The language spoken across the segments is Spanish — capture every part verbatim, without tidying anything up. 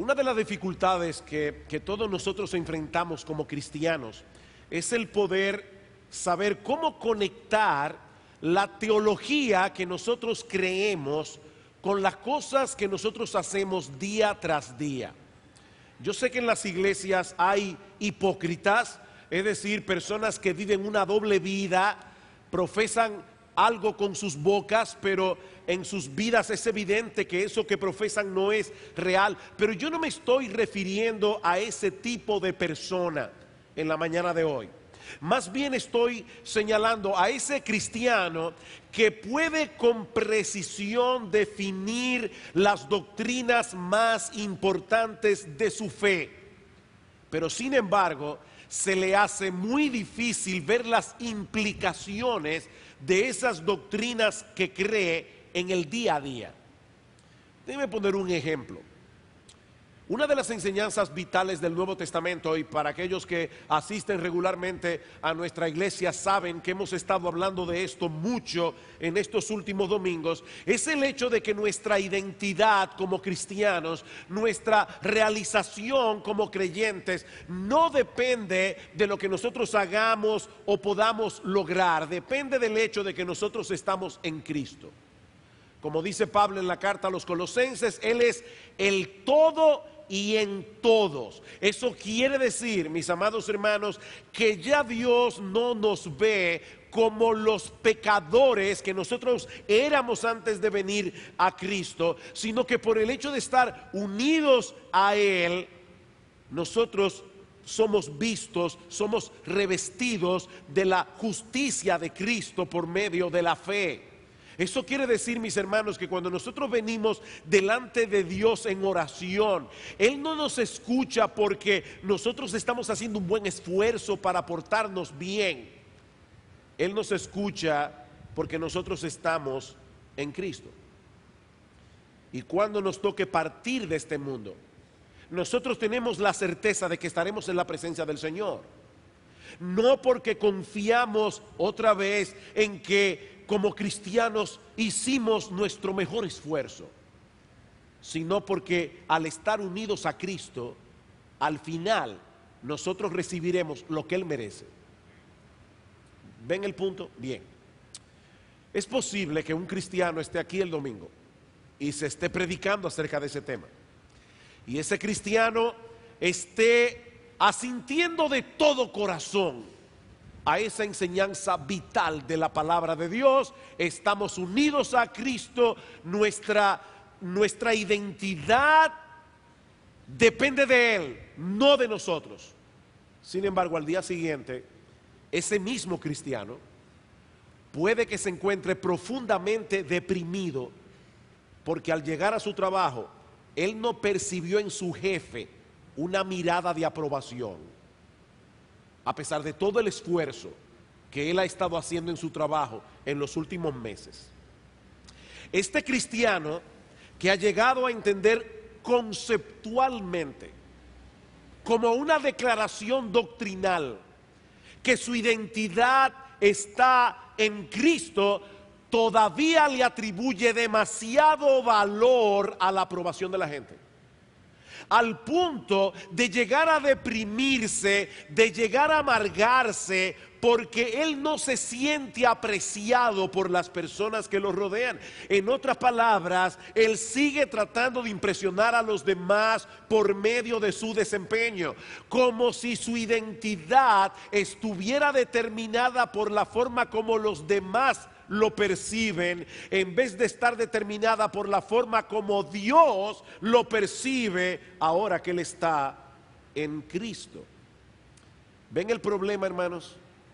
Una de las dificultades que, que todos nosotros enfrentamos como cristianos es el poder saber cómo conectar la teología que nosotros creemos con las cosas que nosotros hacemos día tras día. Yo sé que en las iglesias hay hipócritas, es decir, personas que viven una doble vida, profesan algo con sus bocas, pero en sus vidas es evidente que eso que profesan no es real. Pero yo no me estoy refiriendo a ese tipo de persona en la mañana de hoy. Más bien estoy señalando a ese cristiano que puede con precisión definir las doctrinas más importantes de su fe, pero sin embargo se le hace muy difícil ver las implicaciones de esas doctrinas que cree en el día a día. Déjeme poner un ejemplo. Una de las enseñanzas vitales del Nuevo Testamento, y para aquellos que asisten regularmente a nuestra iglesia saben que hemos estado hablando de esto mucho en estos últimos domingos, es el hecho de que nuestra identidad como cristianos, nuestra realización como creyentes, no depende de lo que nosotros hagamos o podamos lograr, depende del hecho de que nosotros estamos en Cristo. Como dice Pablo en la carta a los Colosenses, Él es el todo y en todos. Eso quiere decir, mis amados hermanos, que ya Dios no nos ve como los pecadores que nosotros éramos antes de venir a Cristo, sino que por el hecho de estar unidos a Él, nosotros somos vistos, somos revestidos de la justicia de Cristo por medio de la fe. Eso quiere decir, mis hermanos, que cuando nosotros venimos delante de Dios en oración, Él no nos escucha porque nosotros estamos haciendo un buen esfuerzo para portarnos bien. Él nos escucha porque nosotros estamos en Cristo. Y cuando nos toque partir de este mundo, nosotros tenemos la certeza de que estaremos en la presencia del Señor. No porque confiamos otra vez en que como cristianos hicimos nuestro mejor esfuerzo, sino porque al estar unidos a Cristo, al final nosotros recibiremos lo que Él merece. ¿Ven el punto? Bien. Es posible que un cristiano esté aquí el domingo y se esté predicando acerca de ese tema, y ese cristiano esté asintiendo de todo corazón a esa enseñanza vital de la palabra de Dios. Estamos unidos a Cristo, nuestra, nuestra identidad depende de Él, no de nosotros. Sin embargo, al día siguiente, ese mismo cristiano puede que se encuentre profundamente deprimido porque al llegar a su trabajo, él no percibió en su jefe una mirada de aprobación. A pesar de todo el esfuerzo que él ha estado haciendo en su trabajo en los últimos meses. Este cristiano que ha llegado a entender conceptualmente, como una declaración doctrinal, que su identidad está en Cristo, todavía le atribuye demasiado valor a la aprobación de la gente. Al punto de llegar a deprimirse, de llegar a amargarse, porque él no se siente apreciado por las personas que lo rodean. En otras palabras, él sigue tratando de impresionar a los demás por medio de su desempeño, como si su identidad estuviera determinada por la forma como los demás lo perciben, en vez de estar determinada por la forma como Dios lo percibe ahora que él está en Cristo. ¿Ven el problema, hermanos?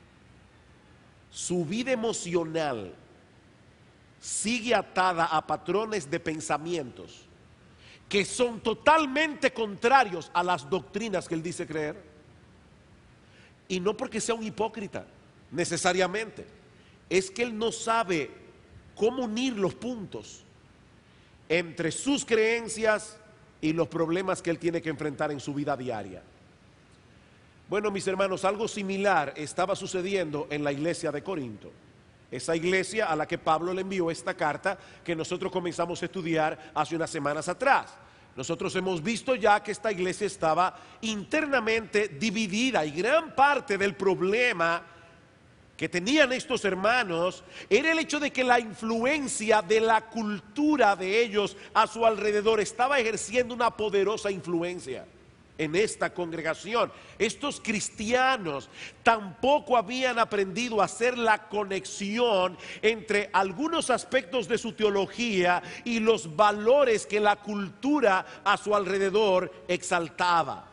Su vida emocional sigue atada a patrones de pensamientos que son totalmente contrarios a las doctrinas que él dice creer. Y no porque sea un hipócrita, necesariamente. Es que él no sabe cómo unir los puntos entre sus creencias y los problemas que él tiene que enfrentar en su vida diaria. Bueno, mis hermanos, algo similar estaba sucediendo en la iglesia de Corinto. Esa iglesia a la que Pablo le envió esta carta que nosotros comenzamos a estudiar hace unas semanas atrás. Nosotros hemos visto ya que esta iglesia estaba internamente dividida y gran parte del problema que tenían estos hermanos era el hecho de que la influencia de la cultura de ellos a su alrededor estaba ejerciendo una poderosa influencia en esta congregación. Estos cristianos tampoco habían aprendido a hacer la conexión entre algunos aspectos de su teología y los valores que la cultura a su alrededor exaltaba.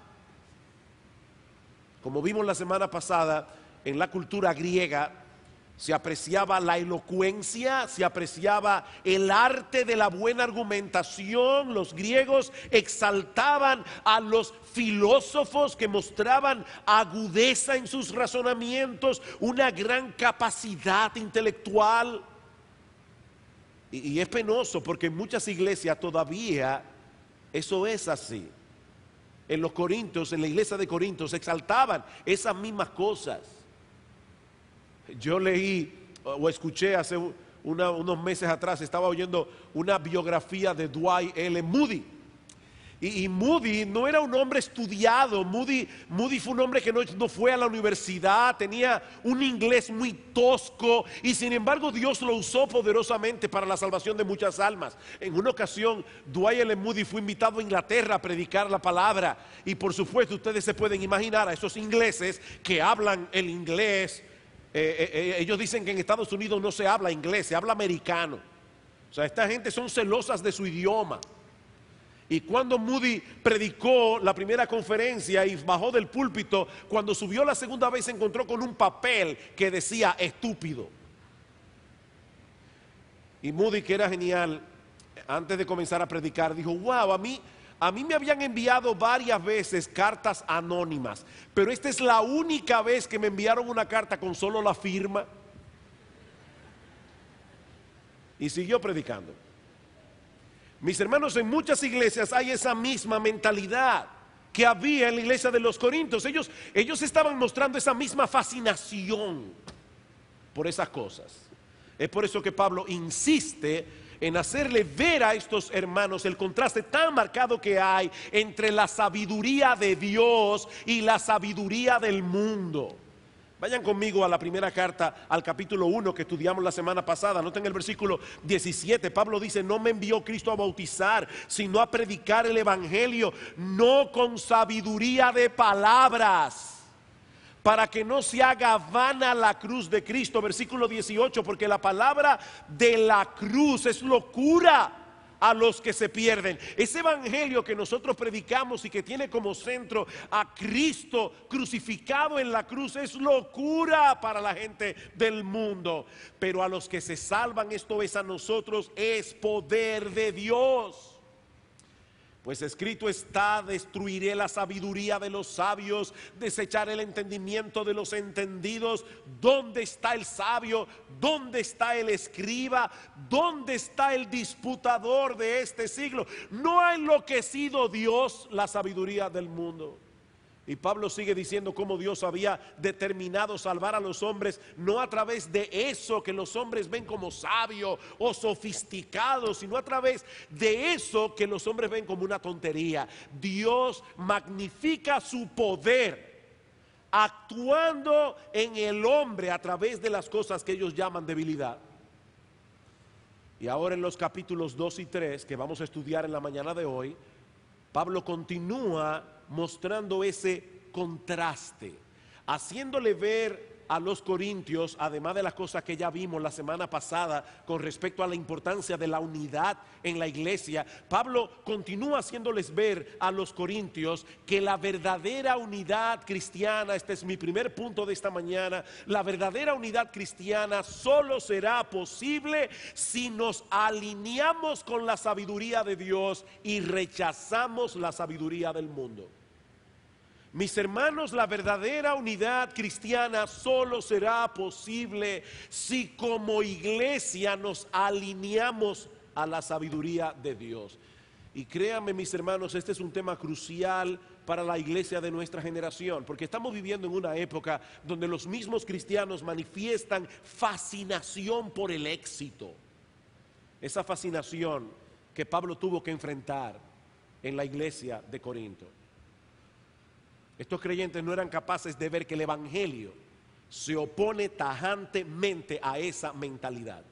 Como vimos la semana pasada, en la cultura griega se apreciaba la elocuencia, se apreciaba el arte de la buena argumentación. Los griegos exaltaban a los filósofos que mostraban agudeza en sus razonamientos, una gran capacidad intelectual. Y, y es penoso porque en muchas iglesias todavía eso es así. En los Corintios, en la iglesia de Corintios, exaltaban esas mismas cosas. Yo leí o escuché hace una, unos meses atrás, estaba oyendo una biografía de Dwight L. Moody. Y, y Moody no era un hombre estudiado. Moody, Moody fue un hombre que no, no fue a la universidad, tenía un inglés muy tosco y sin embargo Dios lo usó poderosamente para la salvación de muchas almas. En una ocasión Dwight L. Moody fue invitado a Inglaterra a predicar la palabra y por supuesto ustedes se pueden imaginar a esos ingleses que hablan el inglés. Eh, eh, ellos dicen que en Estados Unidos no se habla inglés, se habla americano. O sea, esta gente son celosas de su idioma. Y cuando Moody predicó la primera conferencia y bajó del púlpito, cuando subió la segunda vez se encontró con un papel que decía estúpido. Y Moody, que era genial, antes de comenzar a predicar, dijo: wow, a mí A mí me habían enviado varias veces cartas anónimas, pero esta es la única vez que me enviaron una carta con solo la firma. Y siguió predicando. Mis hermanos, en muchas iglesias hay esa misma mentalidad que había en la iglesia de los Corintios. Ellos, ellos estaban mostrando esa misma fascinación por esas cosas. Es por eso que Pablo insiste en hacerle ver a estos hermanos el contraste tan marcado que hay entre la sabiduría de Dios y la sabiduría del mundo. Vayan conmigo a la primera carta, al capítulo uno que estudiamos la semana pasada. Noten el versículo diecisiete. Pablo dice: no me envió Cristo a bautizar, sino a predicar el evangelio, no con sabiduría de palabras, para que no se haga vana la cruz de Cristo. Versículo dieciocho, porque la palabra de la cruz es locura a los que se pierden. Ese evangelio que nosotros predicamos y que tiene como centro a Cristo crucificado en la cruz es locura para la gente del mundo. Pero a los que se salvan, esto es a nosotros, es poder de Dios. Pues escrito está: destruiré la sabiduría de los sabios, desecharé el entendimiento de los entendidos. ¿Dónde está el sabio? ¿Dónde está el escriba? ¿Dónde está el disputador de este siglo? ¿No ha enloquecido Dios la sabiduría del mundo? Y Pablo sigue diciendo cómo Dios había determinado salvar a los hombres, no a través de eso que los hombres ven como sabio o sofisticado, sino a través de eso que los hombres ven como una tontería. Dios magnifica su poder actuando en el hombre a través de las cosas que ellos llaman debilidad. Y ahora en los capítulos dos y tres que vamos a estudiar en la mañana de hoy, Pablo continúa mostrando ese contraste, haciéndole ver a los corintios, además de las cosas que ya vimos la semana pasada con respecto a la importancia de la unidad en la iglesia. Pablo continúa haciéndoles ver a los corintios que la verdadera unidad cristiana, este es mi primer punto de esta mañana, la verdadera unidad cristiana solo será posible si nos alineamos con la sabiduría de Dios y rechazamos la sabiduría del mundo. Mis hermanos, la verdadera unidad cristiana solo será posible si como iglesia nos alineamos a la sabiduría de Dios. Y créanme, mis hermanos, este es un tema crucial para la iglesia de nuestra generación, porque estamos viviendo en una época donde los mismos cristianos manifiestan fascinación por el éxito. Esa fascinación que Pablo tuvo que enfrentar. en la iglesia de Corinto. Estos creyentes no eran capaces de ver que el evangelio se opone tajantemente a esa mentalidad.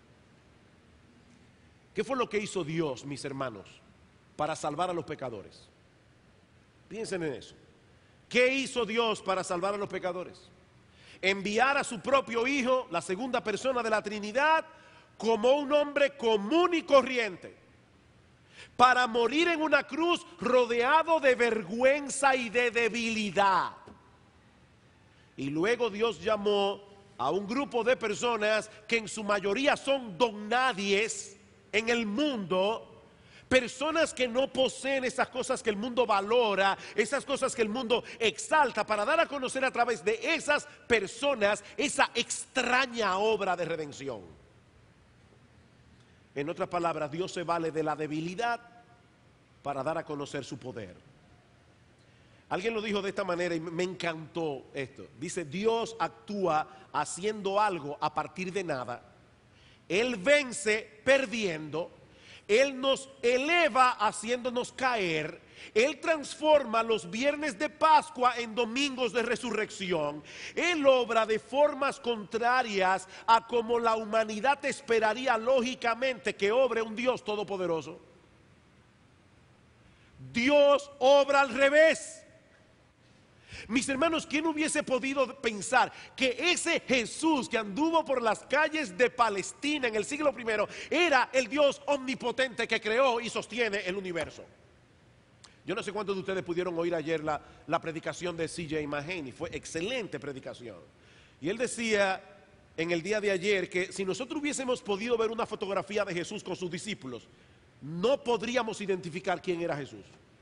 ¿Qué fue lo que hizo Dios, mis hermanos, para salvar a los pecadores? Piensen en eso. ¿Qué hizo Dios para salvar a los pecadores? Enviar a su propio Hijo, la segunda persona de la Trinidad, como un hombre común y corriente, para morir en una cruz rodeado de vergüenza y de debilidad. Y luego Dios llamó a un grupo de personas que en su mayoría son don nadies en el mundo, personas que no poseen esas cosas que el mundo valora, esas cosas que el mundo exalta, para dar a conocer a través de esas personas esa extraña obra de redención. En otras palabras, Dios se vale de la debilidad para dar a conocer su poder. Alguien lo dijo de esta manera y me encantó esto. Dice, Dios actúa haciendo algo a partir de nada. Él vence perdiendo. Él nos eleva haciéndonos caer. Él transforma los viernes de Pascua en domingos de resurrección. Él obra de formas contrarias a como la humanidad esperaría lógicamente que obre un Dios todopoderoso. Dios obra al revés. Mis hermanos, ¿quién hubiese podido pensar que ese Jesús que anduvo por las calles de Palestina en el siglo primero era el Dios omnipotente que creó y sostiene el universo? Yo no sé cuántos de ustedes pudieron oír ayer la, la predicación de C J Mahaney. Fue excelente predicación. Y él decía en el día de ayer que si nosotros hubiésemos podido ver una fotografía de Jesús con sus discípulos, no podríamos identificar quién era Jesús.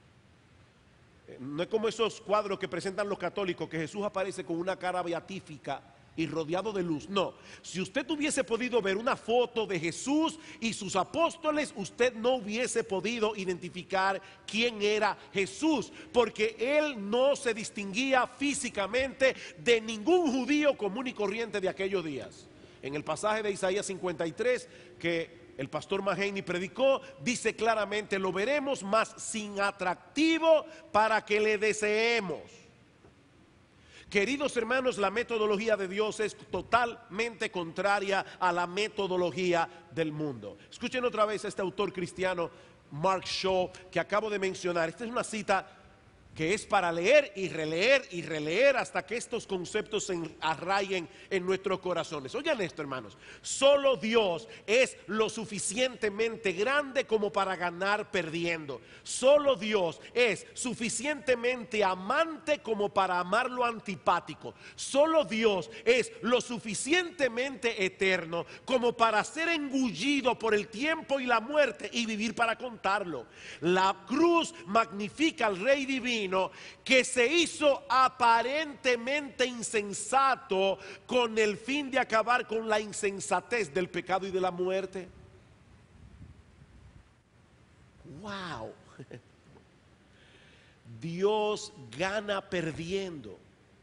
No es como esos cuadros que presentan los católicos, que Jesús aparece con una cara beatífica y rodeado de luz. No, si usted hubiese podido ver una foto de Jesús y sus apóstoles, usted no hubiese podido identificar quién era Jesús, porque él no se distinguía físicamente de ningún judío común y corriente de aquellos días. En el pasaje de Isaías cincuenta y tres que el pastor Mahaney predicó, dice claramente, lo veremos más sin atractivo para que le deseemos. Queridos hermanos, la metodología de Dios es totalmente contraria a la metodología del mundo. Escuchen otra vez a este autor cristiano, Mark Shaw, que acabo de mencionar. Esta es una cita que es para leer y releer y releer hasta que estos conceptos se arraiguen en nuestros corazones. Oigan esto, hermanos, solo Dios es lo suficientemente grande como para ganar perdiendo. Solo Dios es suficientemente amante como para amar lo antipático. Solo Dios es lo suficientemente eterno como para ser engullido por el tiempo y la muerte y vivir para contarlo. La cruz magnifica al Rey divino, que se hizo aparentemente insensato con el fin de acabar con la insensatez del pecado y de la muerte. Wow. Dios gana perdiendo.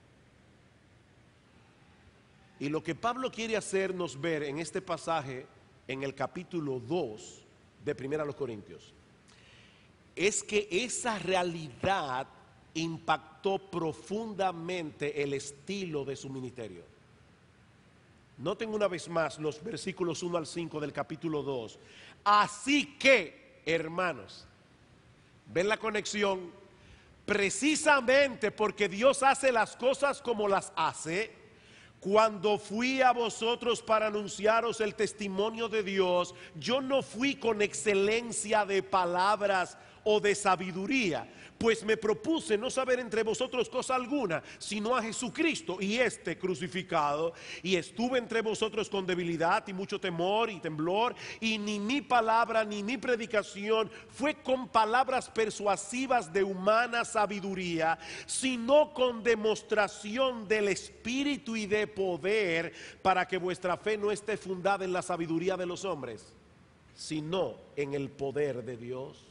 Y lo que Pablo quiere hacernos ver en este pasaje, en el capítulo dos de Primera a los Corintios, es que esa realidad impactó profundamente el estilo de su ministerio. Noten una vez más los versículos uno al cinco del capítulo dos. Así que, hermanos, ¿ven la conexión? Precisamente porque Dios hace las cosas como las hace, cuando fui a vosotros para anunciaros el testimonio de Dios, yo no fui con excelencia de palabras o de sabiduría, pues me propuse no saber entre vosotros cosa alguna, sino a Jesucristo y este crucificado, y estuve entre vosotros con debilidad y mucho temor y temblor, y ni mi palabra ni mi predicación fue con palabras persuasivas de humana sabiduría, sino con demostración del Espíritu y de poder, para que vuestra fe no esté fundada en la sabiduría de los hombres, sino en el poder de Dios.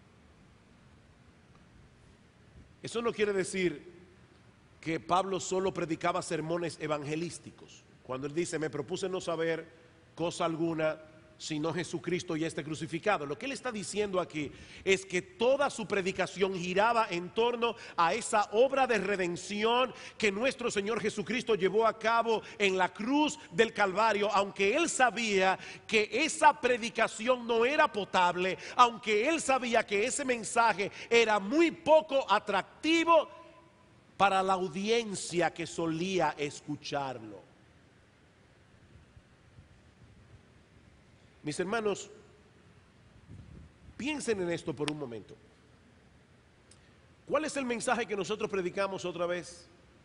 Eso no quiere decir que Pablo solo predicaba sermones evangelísticos. Cuando él dice, me propuse no saber cosa alguna, sino Jesucristo y este crucificado. Lo que él está diciendo aquí es que toda su predicación giraba en torno a esa obra de redención que nuestro Señor Jesucristo llevó a cabo en la cruz del Calvario, aunque él sabía que esa predicación no era potable, aunque él sabía que ese mensaje era muy poco atractivo para la audiencia que solía escucharlo. Mis hermanos, piensen en esto por un momento. ¿Cuál es el mensaje que nosotros predicamos otra vez?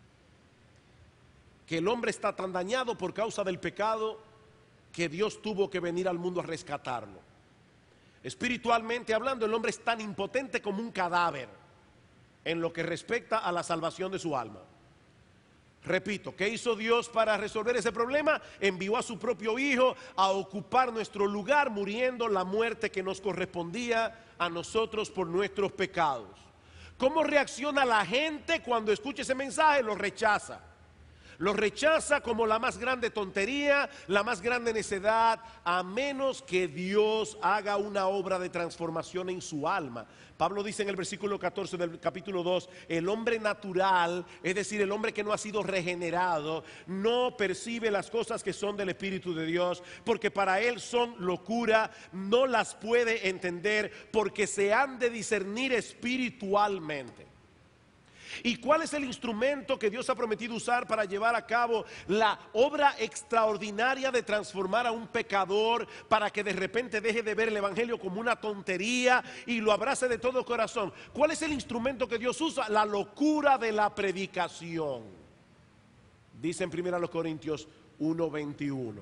Que el hombre está tan dañado por causa del pecado que Dios tuvo que venir al mundo a rescatarlo. Espiritualmente hablando, el hombre es tan impotente como un cadáver en lo que respecta a la salvación de su alma. Repito, ¿qué hizo Dios para resolver ese problema? Envió a su propio Hijo a ocupar nuestro lugar, muriendo la muerte que nos correspondía a nosotros por nuestros pecados. ¿Cómo reacciona la gente cuando escucha ese mensaje? Lo rechaza. Lo rechaza como la más grande tontería, la más grande necedad, a menos que Dios haga una obra de transformación en su alma. Pablo dice en el versículo catorce del capítulo dos, el hombre natural, es decir, el hombre que no ha sido regenerado, no percibe las cosas que son del Espíritu de Dios, porque para él son locura, no las puede entender, porque se han de discernir espiritualmente. ¿Y cuál es el instrumento que Dios ha prometido usar para llevar a cabo la obra extraordinaria de transformar a un pecador para que de repente deje de ver el evangelio como una tontería y lo abrace de todo corazón? ¿Cuál es el instrumento que Dios usa? La locura de la predicación. Dice en primera Corintios uno veintiuno.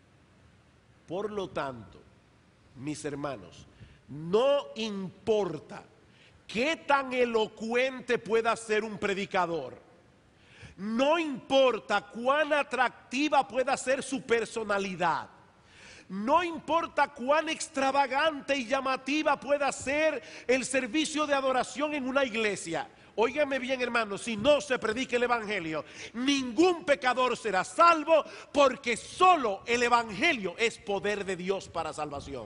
Por lo tanto, mis hermanos, no importa qué tan elocuente pueda ser un predicador, no importa cuán atractiva pueda ser su personalidad, no importa cuán extravagante y llamativa pueda ser el servicio de adoración en una iglesia. Óigame bien, hermanos, si no se predica el evangelio, ningún pecador será salvo, porque solo el evangelio es poder de Dios para salvación.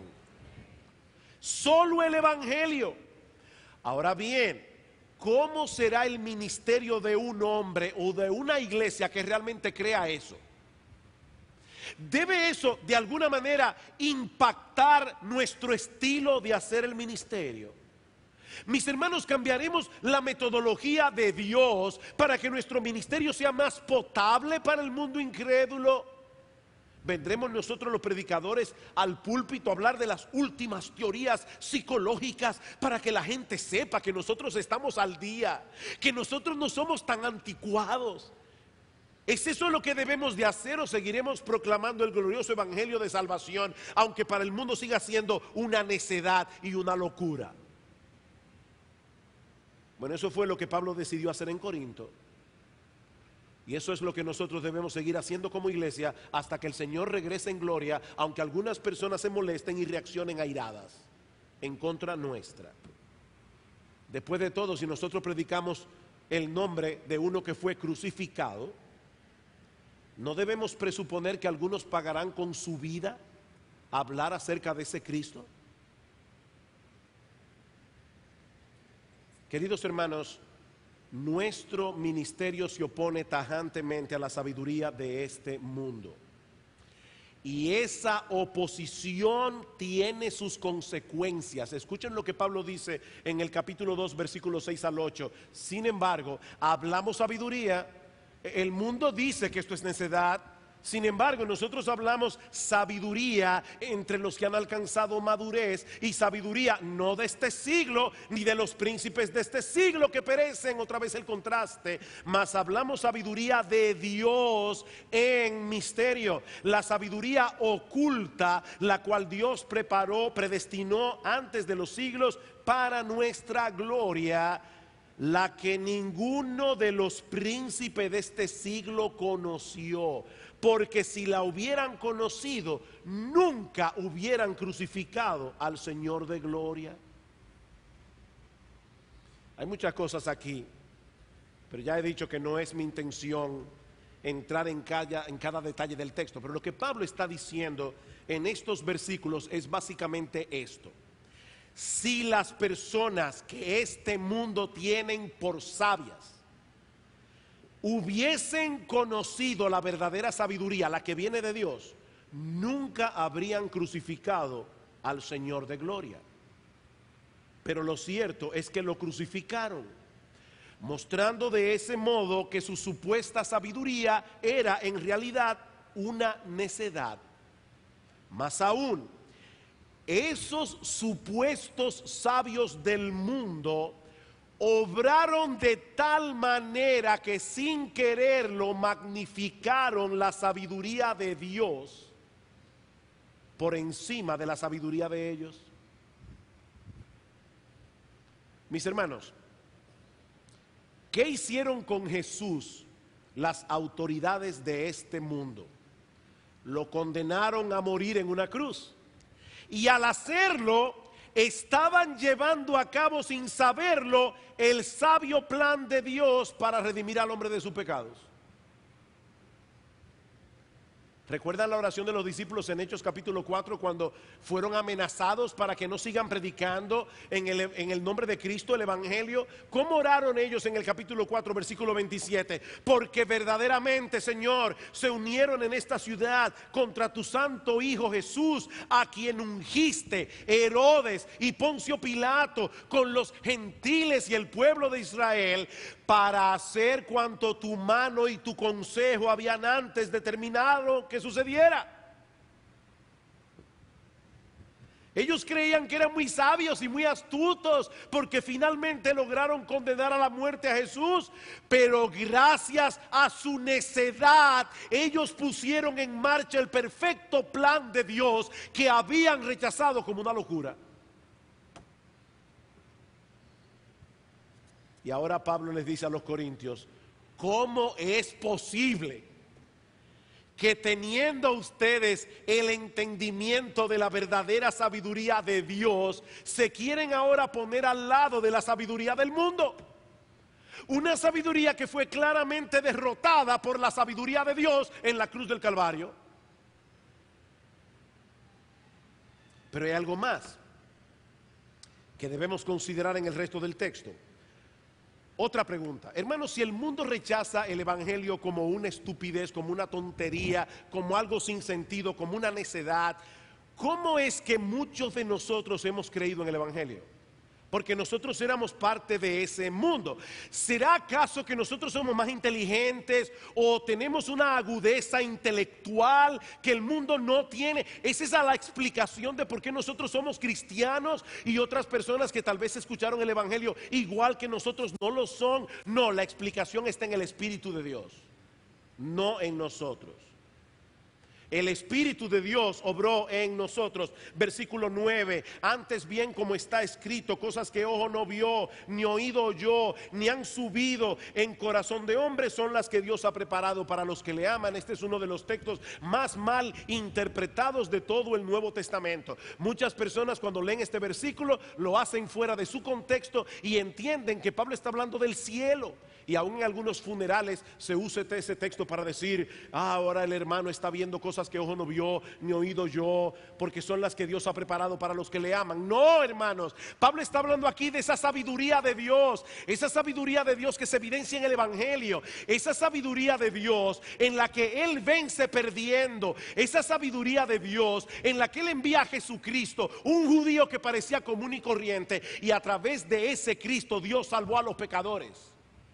Solo el evangelio. Ahora bien, ¿cómo será el ministerio de un hombre o de una iglesia que realmente crea eso? ¿Debe eso de alguna manera impactar nuestro estilo de hacer el ministerio? Mis hermanos, cambiaremos la metodología de Dios para que nuestro ministerio sea más potable para el mundo incrédulo. ¿Vendremos nosotros los predicadores al púlpito a hablar de las últimas teorías psicológicas para que la gente sepa que nosotros estamos al día, que nosotros no somos tan anticuados? ¿Es eso lo que debemos de hacer o seguiremos proclamando el glorioso evangelio de salvación, aunque para el mundo siga siendo una necedad y una locura? Bueno, eso fue lo que Pablo decidió hacer en Corinto. Y eso es lo que nosotros debemos seguir haciendo como iglesia hasta que el Señor regrese en gloria, aunque algunas personas se molesten y reaccionen airadas en contra nuestra. Después de todo, si nosotros predicamos el nombre de uno que fue crucificado, ¿no debemos presuponer que algunos pagarán con su vida hablar acerca de ese Cristo? Queridos hermanos, nuestro ministerio se opone tajantemente a la sabiduría de este mundo. Y esa oposición tiene sus consecuencias. Escuchen lo que Pablo dice en el capítulo dos, versículos seis al ocho. Sin embargo, hablamos sabiduría. El mundo dice que esto es necedad. Sin embargo, nosotros hablamos sabiduría entre los que han alcanzado madurez, y sabiduría no de este siglo, ni de los príncipes de este siglo que perecen, otra vez el contraste, mas hablamos sabiduría de Dios en misterio, la sabiduría oculta, la cual Dios preparó, predestinó antes de los siglos para nuestra gloria, la que ninguno de los príncipes de este siglo conoció. Porque si la hubieran conocido, nunca hubieran crucificado al Señor de gloria. Hay muchas cosas aquí, pero ya he dicho que no es mi intención entrar en cada, en cada detalle del texto, pero lo que Pablo está diciendo en estos versículos es básicamente esto. Si las personas que este mundo tienen por sabias hubiesen conocido la verdadera sabiduría, la que viene de Dios, nunca habrían crucificado al Señor de gloria. Pero lo cierto es que lo crucificaron, mostrando de ese modo que su supuesta sabiduría era en realidad una necedad. Más aún, esos supuestos sabios del mundo obraron de tal manera que sin quererlo magnificaron la sabiduría de Dios por encima de la sabiduría de ellos. Mis hermanos, ¿qué hicieron con Jesús las autoridades de este mundo? Lo condenaron a morir en una cruz. Y al hacerlo, estaban llevando a cabo sin saberlo el sabio plan de Dios para redimir al hombre de sus pecados. ¿Recuerdan la oración de los discípulos en Hechos capítulo cuatro cuando fueron amenazados para que no sigan predicando en el, en el nombre de Cristo el Evangelio? ¿Cómo oraron ellos en el capítulo cuatro versículo veintisiete? Porque verdaderamente, Señor, se unieron en esta ciudad contra tu santo Hijo Jesús, a quien ungiste Herodes y Poncio Pilato con los gentiles y el pueblo de Israel, para hacer cuanto tu mano y tu consejo habían antes determinado que sucediera. Ellos creían que eran muy sabios y muy astutos porque finalmente lograron condenar a la muerte a Jesús, pero gracias a su necedad ellos pusieron en marcha el perfecto plan de Dios que habían rechazado como una locura. Y ahora Pablo les dice a los corintios, ¿cómo es posible que teniendo ustedes el entendimiento de la verdadera sabiduría de Dios, se quieren ahora poner al lado de la sabiduría del mundo? Una sabiduría que fue claramente derrotada por la sabiduría de Dios en la cruz del Calvario. Pero hay algo más que debemos considerar en el resto del texto. Otra pregunta, hermanos, si el mundo rechaza el Evangelio como una estupidez, como una tontería, como algo sin sentido, como una necedad, ¿cómo es que muchos de nosotros hemos creído en el Evangelio? Porque nosotros éramos parte de ese mundo. ¿Será acaso que nosotros somos más inteligentes o tenemos una agudeza intelectual que el mundo no tiene? ¿Es esa la explicación de por qué nosotros somos cristianos y otras personas que tal vez escucharon el Evangelio igual que nosotros no lo son? No, la explicación está en el Espíritu de Dios, no en nosotros. El Espíritu de Dios obró en nosotros. Versículo nueve, antes bien como está escrito, cosas que ojo no vio, ni oído oyó, ni han subido en corazón de hombre, son las que Dios ha preparado para los que le aman. Este es uno de los textos más mal interpretados de todo el Nuevo Testamento. Muchas personas cuando leen este versículo lo hacen fuera de su contexto y entienden que Pablo está hablando del cielo. Y aún en algunos funerales se usa ese texto para decir, ah, ahora el hermano está viendo cosas que ojo no vio, ni oído yo, porque son las que Dios ha preparado para los que le aman. No, hermanos, Pablo está hablando aquí de esa sabiduría de Dios, esa sabiduría de Dios que se evidencia en el Evangelio, esa sabiduría de Dios en la que Él vence perdiendo, esa sabiduría de Dios en la que Él envía a Jesucristo, un judío que parecía común y corriente, y a través de ese Cristo Dios salvó a los pecadores.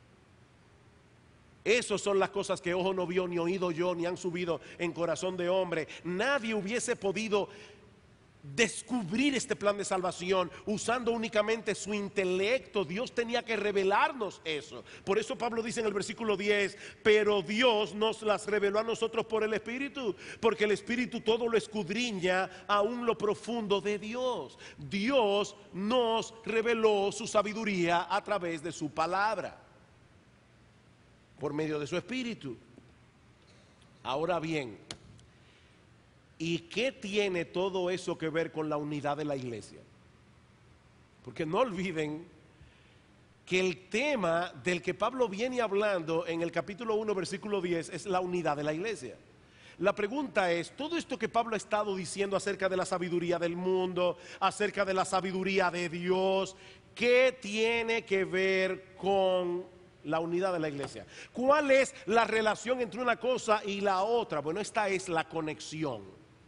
Esas son las cosas que ojo no vio, ni oído yo, ni han subido en corazón de hombre. Nadie hubiese podido descubrir este plan de salvación usando únicamente su intelecto. Dios tenía que revelarnos eso. Por eso Pablo dice en el versículo diez, pero Dios nos las reveló a nosotros por el Espíritu, porque el Espíritu todo lo escudriña aún lo profundo de Dios. Dios nos reveló su sabiduría a través de su palabra, por medio de su Espíritu. Ahora bien, ¿y qué tiene todo eso que ver con la unidad de la iglesia? Porque no olviden que el tema del que Pablo viene hablando en el capítulo uno, versículo diez, es la unidad de la iglesia. La pregunta es, todo esto que Pablo ha estado diciendo acerca de la sabiduría del mundo, acerca de la sabiduría de Dios, ¿qué tiene que ver con la unidad de la iglesia? ¿Cuál es la relación entre una cosa y la otra? Bueno, esta es la conexión.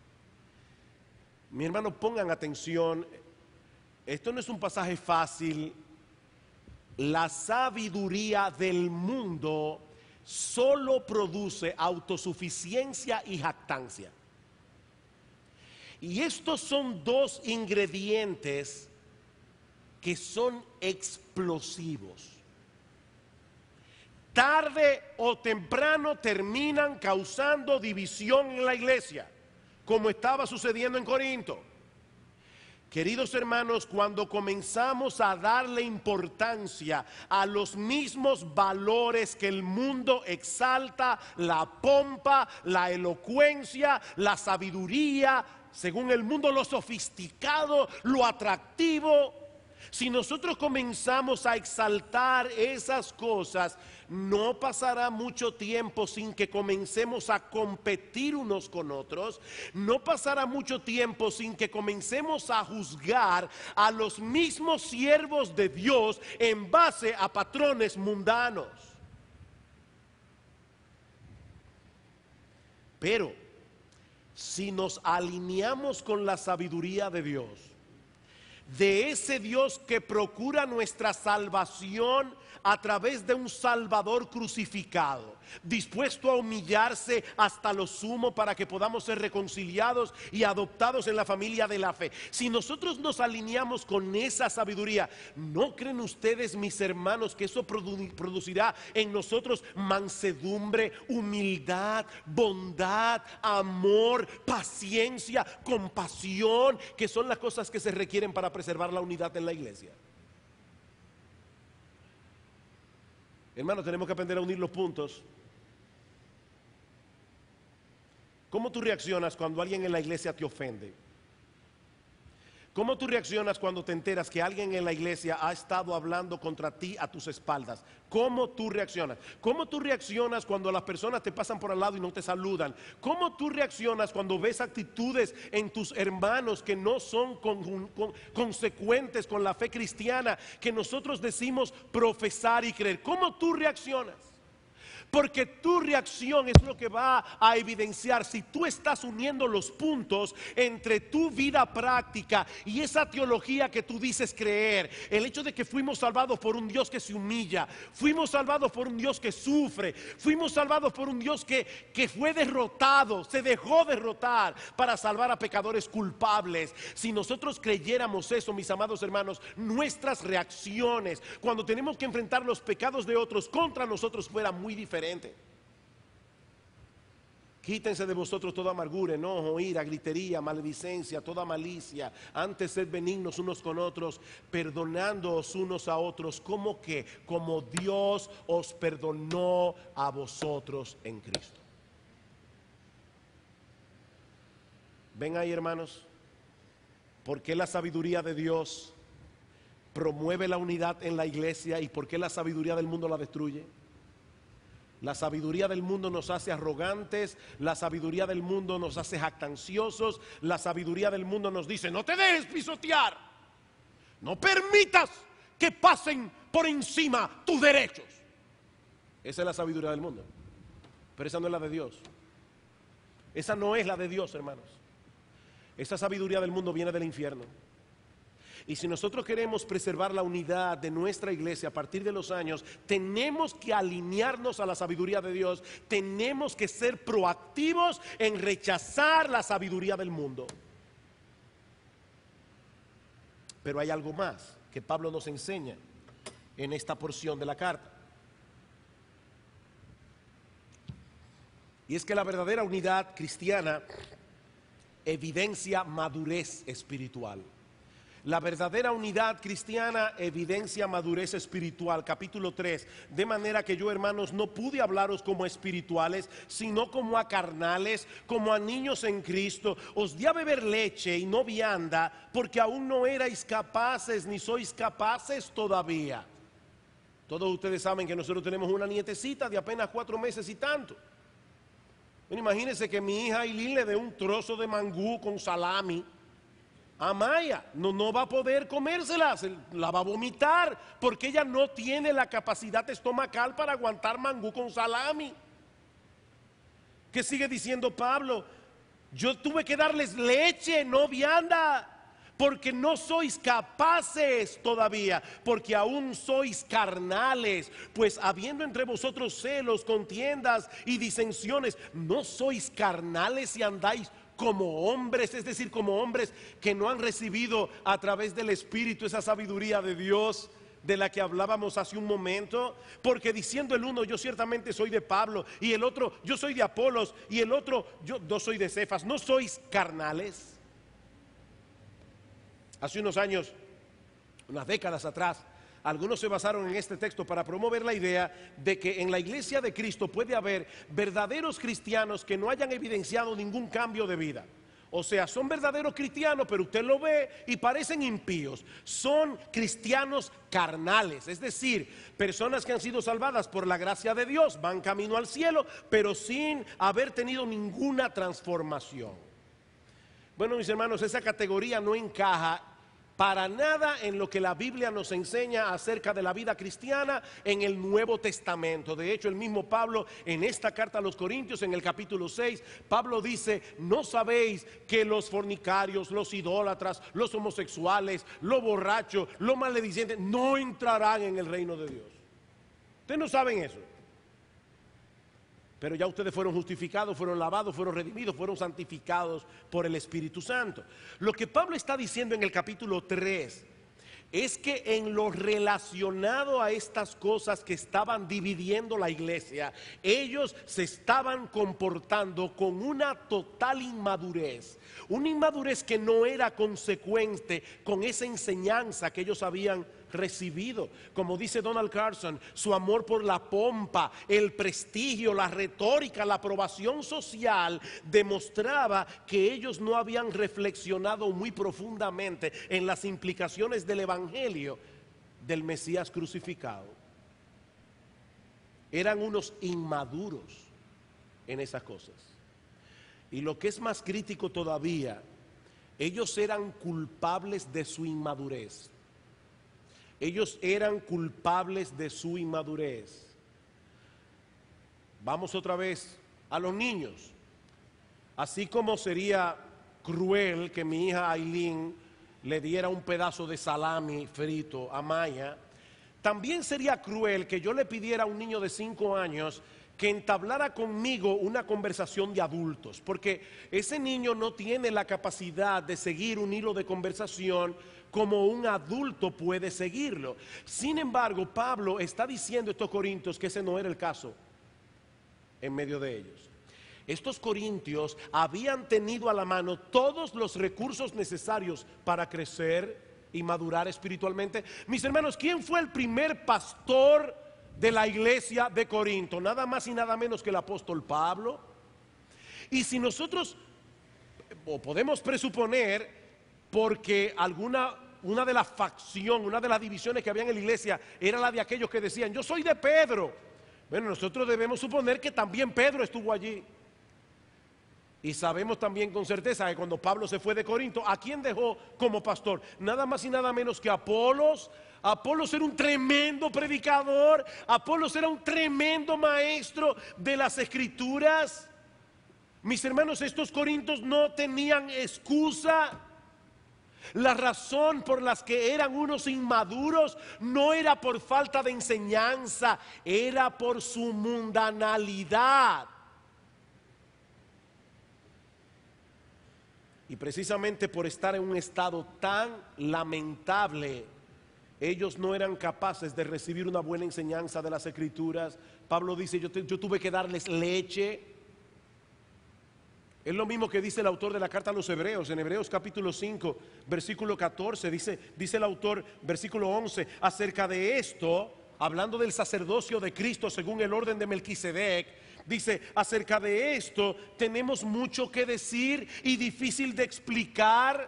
Mi hermano, pongan atención, esto no es un pasaje fácil. La sabiduría del mundo solo produce autosuficiencia y jactancia. Y estos son dos ingredientes que son explosivos. Tarde o temprano terminan causando división en la iglesia, como estaba sucediendo en Corinto. Queridos hermanos, cuando comenzamos a darle importancia a los mismos valores que el mundo exalta, la pompa, la elocuencia, la sabiduría, según el mundo lo sofisticado, lo atractivo, si nosotros comenzamos a exaltar esas cosas, no pasará mucho tiempo sin que comencemos a competir unos con otros. No pasará mucho tiempo sin que comencemos a juzgar a los mismos siervos de Dios en base a patrones mundanos. Pero si nos alineamos con la sabiduría de Dios, de ese Dios que procura nuestra salvación a través de un Salvador crucificado, dispuesto a humillarse hasta lo sumo para que podamos ser reconciliados y adoptados en la familia de la fe. Si nosotros nos alineamos con esa sabiduría, ¿no creen ustedes, mis hermanos, que eso produ- producirá en nosotros mansedumbre, humildad, bondad, amor, paciencia, compasión, que son las cosas que se requieren para preservar la unidad en la iglesia? Hermano, tenemos que aprender a unir los puntos. ¿Cómo tú reaccionas cuando alguien en la iglesia te ofende? ¿Cómo tú reaccionas cuando te enteras que alguien en la iglesia ha estado hablando contra ti a tus espaldas? ¿Cómo tú reaccionas? ¿Cómo tú reaccionas cuando las personas te pasan por al lado y no te saludan? ¿Cómo tú reaccionas cuando ves actitudes en tus hermanos que no son con, con, consecuentes con la fe cristiana que nosotros decimos profesar y creer? ¿Cómo tú reaccionas? Porque tu reacción es lo que va a evidenciar si tú estás uniendo los puntos entre tu vida práctica y esa teología que tú dices creer. El hecho de que fuimos salvados por un Dios que se humilla, fuimos salvados por un Dios que sufre, fuimos salvados por un Dios que, que fue derrotado, se dejó derrotar para salvar a pecadores culpables. Si nosotros creyéramos eso, mis amados hermanos, nuestras reacciones cuando tenemos que enfrentar los pecados de otros contra nosotros fuera muy diferente. Quítense de vosotros toda amargura, enojo, ira, gritería, maledicencia, toda malicia. Antes sed benignos unos con otros, perdonándoos unos a otros, como que como Dios os perdonó a vosotros en Cristo. Ven ahí, hermanos, ¿por qué la sabiduría de Dios promueve la unidad en la iglesia y por qué la sabiduría del mundo la destruye? La sabiduría del mundo nos hace arrogantes, la sabiduría del mundo nos hace jactanciosos, la sabiduría del mundo nos dice: no te dejes pisotear, no permitas que pasen por encima tus derechos. Esa es la sabiduría del mundo, pero esa no es la de Dios. Esa no es la de Dios, hermanos. Esa sabiduría del mundo viene del infierno. Y si nosotros queremos preservar la unidad de nuestra iglesia a partir de los años, tenemos que alinearnos a la sabiduría de Dios. Tenemos que ser proactivos en rechazar la sabiduría del mundo. Pero hay algo más que Pablo nos enseña en esta porción de la carta. Y es que la verdadera unidad cristiana evidencia madurez espiritual. La verdadera unidad cristiana evidencia madurez espiritual, capítulo tres. De manera que yo, hermanos, no pude hablaros como espirituales, sino como a carnales, como a niños en Cristo. Os di a beber leche y no vianda, porque aún no erais capaces, ni sois capaces todavía. Todos ustedes saben que nosotros tenemos una nietecita de apenas cuatro meses y tanto. Bueno, imagínense que mi hija Aileen le dé un trozo de mangú con salami a Maya. No, no va a poder comérsela, se la va a vomitar, porque ella no tiene la capacidad estomacal para aguantar mangú con salami. ¿Qué sigue diciendo Pablo? Yo tuve que darles leche, no vianda, porque no sois capaces todavía, porque aún sois carnales, pues habiendo entre vosotros celos, contiendas y disensiones, no sois carnales y andáis como hombres, es decir, como hombres que no han recibido a través del Espíritu esa sabiduría de Dios de la que hablábamos hace un momento. Porque diciendo el uno, yo ciertamente soy de Pablo, y el otro, yo soy de Apolos, y el otro, yo, yo soy de Cefas, ¿no sois carnales? Hace unos años, unas décadas atrás, algunos se basaron en este texto para promover la idea de que en la iglesia de Cristo puede haber verdaderos cristianos que no hayan evidenciado ningún cambio de vida. O sea, son verdaderos cristianos, pero usted lo ve y parecen impíos. Son cristianos carnales, es decir, personas que han sido salvadas por la gracia de Dios, van camino al cielo, pero sin haber tenido ninguna transformación. Bueno, mis hermanos, esa categoría no encaja para nada en lo que la Biblia nos enseña acerca de la vida cristiana en el Nuevo Testamento. De hecho, el mismo Pablo en esta carta a los Corintios, en el capítulo seis, Pablo dice: ¿no sabéis que los fornicarios, los idólatras, los homosexuales, los borrachos, los maledicientes no entrarán en el reino de Dios? Ustedes no saben eso. Pero ya ustedes fueron justificados, fueron lavados, fueron redimidos, fueron santificados por el Espíritu Santo. Lo que Pablo está diciendo en el capítulo tres es que en lo relacionado a estas cosas que estaban dividiendo la iglesia, ellos se estaban comportando con una total inmadurez. Una inmadurez que no era consecuente con esa enseñanza que ellos habían recibido. Como dice Donald Carson, su amor por la pompa, el prestigio, la retórica, la aprobación social demostraba que ellos no habían reflexionado muy profundamente en las implicaciones del evangelio del Mesías crucificado. Eran unos inmaduros en esas cosas. Y lo que es más crítico todavía, ellos eran culpables de su inmadurez. Ellos eran culpables de su inmadurez. Vamos otra vez a los niños. Así como sería cruel que mi hija Aileen le diera un pedazo de salami frito a Maya, también sería cruel que yo le pidiera a un niño de cinco años que entablara conmigo una conversación de adultos, porque ese niño no tiene la capacidad de seguir un hilo de conversación como un adulto puede seguirlo. Sin embargo, Pablo está diciendo a estos corintios que ese no era el caso en medio de ellos. Estos corintios habían tenido a la mano todos los recursos necesarios para crecer y madurar espiritualmente. Mis hermanos, ¿quién fue el primer pastor de la iglesia de Corinto? Nada más y nada menos que el apóstol Pablo. Y si nosotros, o podemos presuponer, porque alguna, una de las facciones, una de las divisiones que había en la iglesia era la de aquellos que decían: yo soy de Pedro. Bueno, nosotros debemos suponer que también Pedro estuvo allí. Y sabemos también con certeza que cuando Pablo se fue de Corinto, ¿a quién dejó como pastor? Nada más y nada menos que Apolos. Apolos era un tremendo predicador. Apolos era un tremendo maestro de las escrituras. Mis hermanos, estos corintios no tenían excusa. La razón por las que eran unos inmaduros no era por falta de enseñanza, era por su mundanalidad. Y precisamente por estar en un estado tan lamentable, ellos no eran capaces de recibir una buena enseñanza de las escrituras. Pablo dice: yo, te, yo tuve que darles leche. Es lo mismo que dice el autor de la carta a los Hebreos, en Hebreos capítulo cinco, versículo catorce, dice, dice el autor, versículo once, acerca de esto, hablando del sacerdocio de Cristo según el orden de Melquisedec, dice: acerca de esto tenemos mucho que decir y difícil de explicar,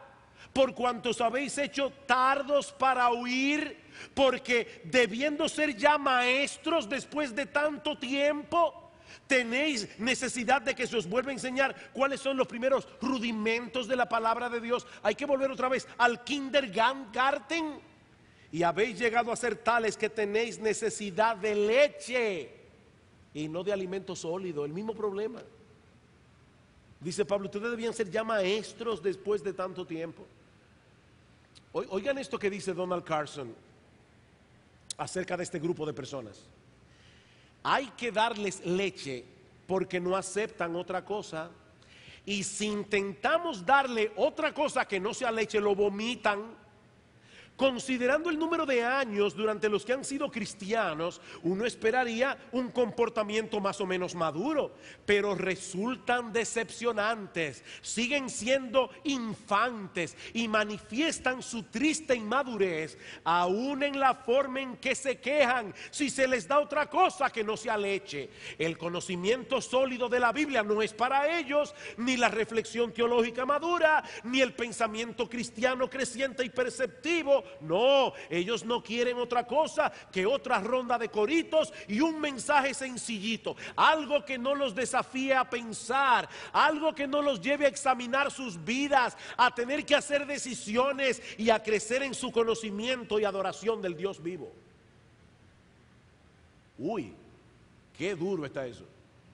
por cuantos habéis hecho tardos para oír, porque debiendo ser ya maestros después de tanto tiempo, tenéis necesidad de que se os vuelva a enseñar cuáles son los primeros rudimentos de la palabra de Dios. Hay que volver otra vez al kindergarten, y habéis llegado a ser tales que tenéis necesidad de leche y no de alimento sólido. El mismo problema. Dice Pablo, ustedes debían ser ya maestros después de tanto tiempo. Oigan esto que dice Donald Carson acerca de este grupo de personas. Hay que darles leche porque no aceptan otra cosa, y si intentamos darle otra cosa que no sea leche, lo vomitan. Considerando el número de años durante los que han sido cristianos, uno esperaría un comportamiento más o menos maduro, pero resultan decepcionantes, siguen siendo infantes y manifiestan su triste inmadurez, aún en la forma en que se quejan si se les da otra cosa que no sea leche. El conocimiento sólido de la Biblia no es para ellos, ni la reflexión teológica madura, ni el pensamiento cristiano creciente y perceptivo. No, ellos no quieren otra cosa que otra ronda de coritos y un mensaje sencillito, algo que no los desafíe a pensar, algo que no los lleve a examinar sus vidas, a tener que hacer decisiones y a crecer en su conocimiento y adoración del Dios vivo. Uy, qué duro está eso.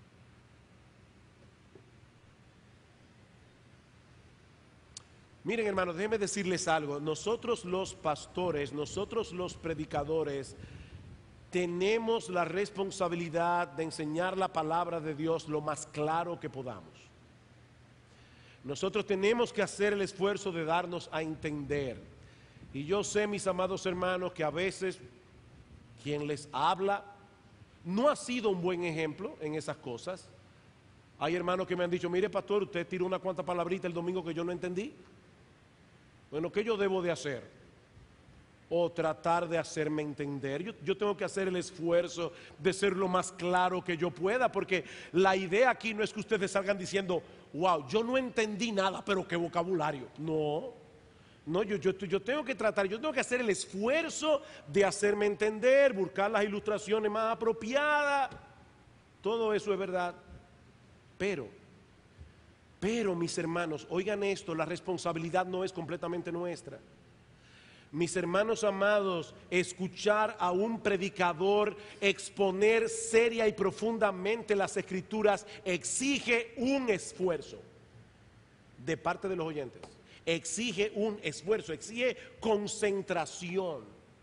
Miren, hermanos, déjenme decirles algo. Nosotros los pastores, nosotros los predicadores, tenemos la responsabilidad de enseñar la palabra de Dios lo más claro que podamos. Nosotros tenemos que hacer el esfuerzo de darnos a entender. Y yo sé, mis amados hermanos, que a veces quien les habla no ha sido un buen ejemplo en esas cosas. Hay hermanos que me han dicho, mire pastor, usted tiró una cuanta palabrita el domingo que yo no entendí. Bueno, ¿qué yo debo de hacer? O tratar de hacerme entender. Yo, yo tengo que hacer el esfuerzo de ser lo más claro que yo pueda, porque la idea aquí no es que ustedes salgan diciendo, wow, yo no entendí nada, pero qué vocabulario. No, no, yo, yo, yo tengo que tratar, yo tengo que hacer el esfuerzo de hacerme entender, buscar las ilustraciones más apropiadas. Todo eso es verdad. Pero... Pero mis hermanos, oigan esto, la responsabilidad no es completamente nuestra. Mis hermanos amados, escuchar a un predicador exponer seria y profundamente las escrituras exige un esfuerzo de parte de los oyentes. Exige un esfuerzo, exige concentración.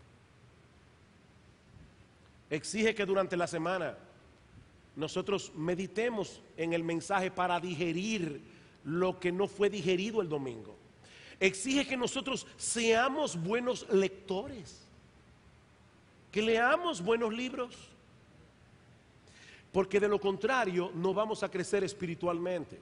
Exige que durante la semana nosotros meditemos en el mensaje para digerir lo que no fue digerido el domingo. Exige que nosotros seamos buenos lectores, que leamos buenos libros, porque de lo contrario no vamos a crecer espiritualmente.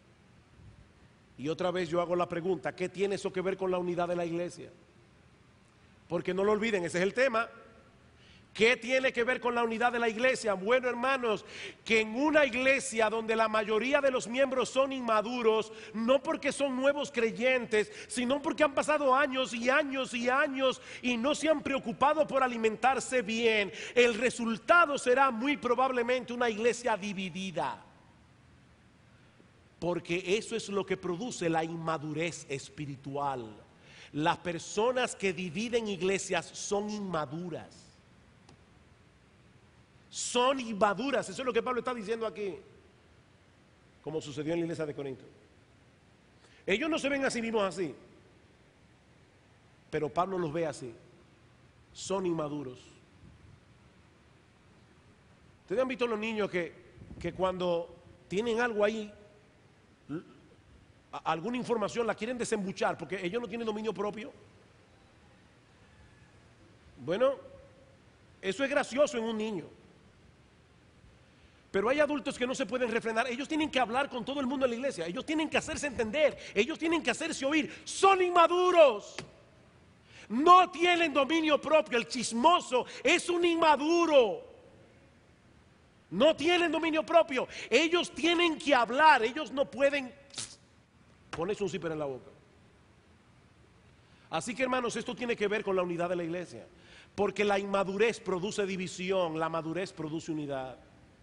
Y otra vez yo hago la pregunta, ¿qué tiene eso que ver con la unidad de la iglesia? Porque no lo olviden, ese es el tema. ¿Qué tiene que ver con la unidad de la iglesia? Bueno, hermanos, que en una iglesia donde la mayoría de los miembros son inmaduros, no porque son nuevos creyentes, sino porque han pasado años y años y años y no se han preocupado por alimentarse bien, el resultado será muy probablemente una iglesia dividida. Porque eso es lo que produce la inmadurez espiritual. Las personas que dividen iglesias son inmaduras. Son inmaduras, eso es lo que Pablo está diciendo aquí, como sucedió en la iglesia de Corinto. Ellos no se ven a sí mismos así, pero Pablo los ve así. Son inmaduros. Ustedes han visto los niños que, que cuando tienen algo ahí, alguna información la quieren desembuchar porque ellos no tienen dominio propio. Bueno, eso es gracioso en un niño. Pero hay adultos que no se pueden refrenar. Ellos tienen que hablar con todo el mundo en la iglesia. Ellos tienen que hacerse entender. Ellos tienen que hacerse oír. Son inmaduros. No tienen dominio propio. El chismoso es un inmaduro. No tienen dominio propio. Ellos tienen que hablar. Ellos no pueden ponerse un zipper en la boca. Así que, hermanos, esto tiene que ver con la unidad de la iglesia, porque la inmadurez produce división, la madurez produce unidad.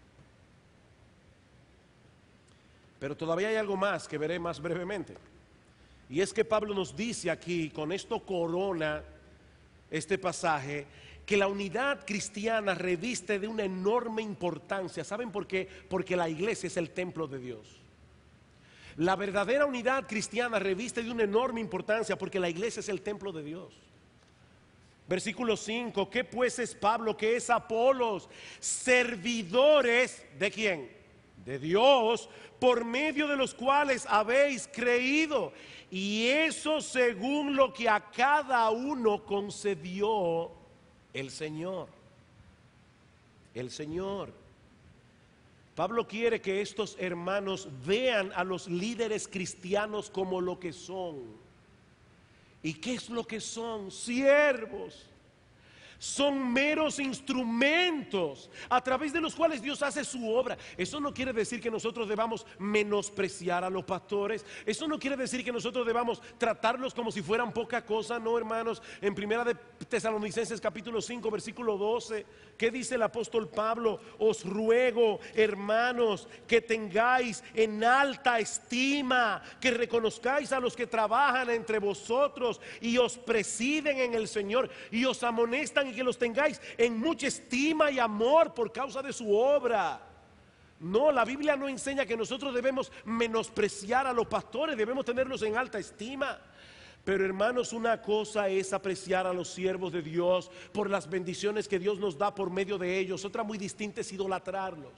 Pero todavía hay algo más que veré más brevemente, y es que Pablo nos dice aquí, con esto corona este pasaje, que la unidad cristiana reviste de una enorme importancia. ¿Saben por qué? Porque la iglesia es el templo de Dios. La verdadera unidad cristiana reviste de una enorme importancia porque la iglesia es el templo de Dios. Versículo cinco, ¿qué pues es Pablo? ¿Qué es Apolos? Servidores, ¿de quién? De Dios, por medio de los cuales habéis creído, y eso según lo que a cada uno concedió el Señor. El Señor. Pablo quiere que estos hermanos vean a los líderes cristianos como lo que son. ¿Y qué es lo que son? Siervos. Son meros instrumentos a través de los cuales Dios hace su obra. Eso no quiere decir que nosotros debamos menospreciar a los pastores. Eso no quiere decir que nosotros debamos tratarlos como si fueran poca cosa. No, hermanos. En primera de Tesalonicenses capítulo cinco versículo doce, ¿qué dice el apóstol Pablo? Os ruego, hermanos, que tengáis en alta estima, que reconozcáis a los que trabajan entre vosotros y os presiden en el Señor y os amonestan, y que los tengáis en mucha estima y amor por causa de su obra. No, la Biblia no enseña que nosotros debemos menospreciar a los pastores, debemos tenerlos en alta estima. Pero, hermanos, una cosa es apreciar a los siervos de Dios por las bendiciones que Dios nos da por medio de ellos. Otra muy distinta es idolatrarlos.